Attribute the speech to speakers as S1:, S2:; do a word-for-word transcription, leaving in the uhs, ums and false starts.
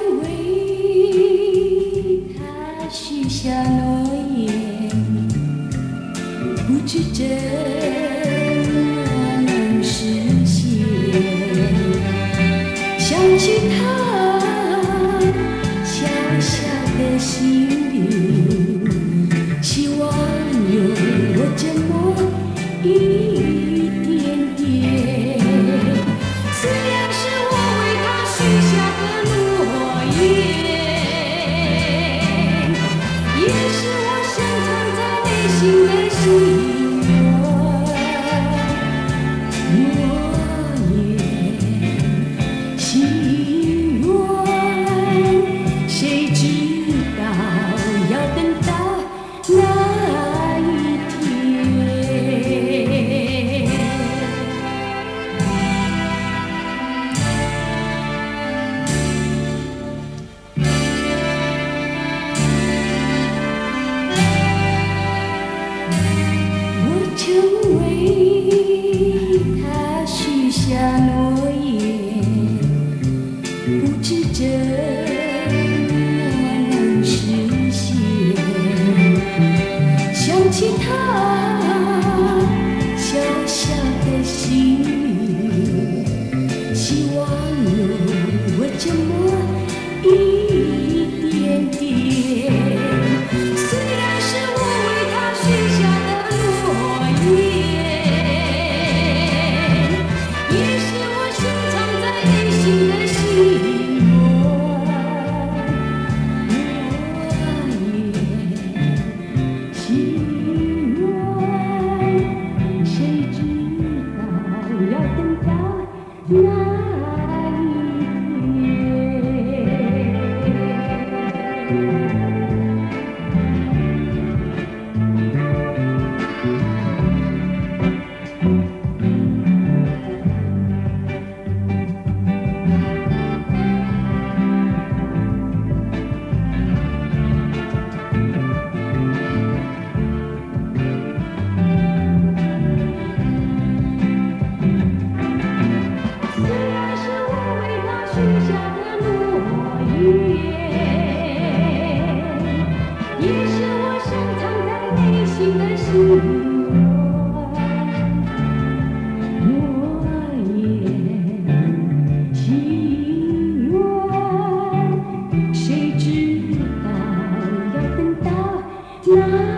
S1: 为他许下诺言，不知真能实现。想起他小小的心灵，希望有我这么一点点。虽然是我为他许下的诺言，也是我深藏在内心的心愿。诺言，心愿，谁知道要等到那一天。我曾为他许下诺言，不知真能实现。想起他小小的心愿，希望有我这么一点点。虽然是我为他许下的诺言，也是我深藏在内心的心愿。心愿，谁知道要等到那一虽然是我为他许下的诺言，也是我深藏在内心的心愿。诺言，心愿，谁知道要等到那